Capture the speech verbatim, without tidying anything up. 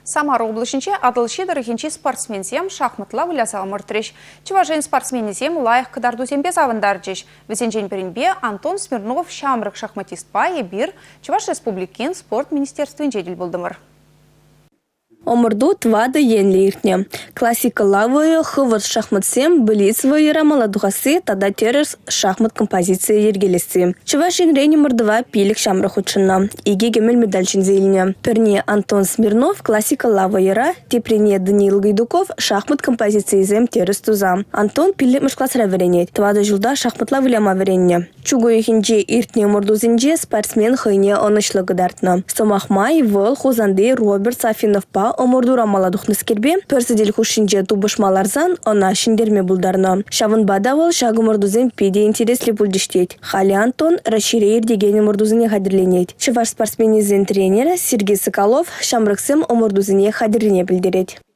Самара облачынче адылши дырыхинчи спортсменсем шахматла вылясал мұртреш. Чыважен спортсменесем лайық кыдарду зембе завындарчеш. Весенчен перенбе Антон Смирнов шамрық шахматист пае бир Чываш Республикин спорт министерствен жедел болдымыр. Омырду твады енли иртне. Классика лавы хывыт шахматсем былиц вайыра маладуғасы тада терес шахмат композиция ергелесі. Чываш енрени мырдыва пилік шамрық учынна. Иге гемел медальчин зейліне. Перне Антон Смирнов классика лавайыра, тепрене Даниил Гайдуков шахмат композиция зем терес туза. Антон пилік мышкласыра веренет. Твады жылда шахматла выляма веренне. Чугу ехинже иртне мырду зенже спортсмен хыйне онышлы гыдартна. Сомахмай выл хузанды Роберт Сафинов па омурдура маладухны скербе, персидель хушинже тубышмаларзан, она шиндерме булдарна. Шавын бадавал шагы мурдузен пиде интересли булдиштеть. Хали Антон расширейр дегені мурдузене хадерленет. Чываш спортсменизен тренера Сергей Соколов шамрыксем омурдузене хадерлене білдерет.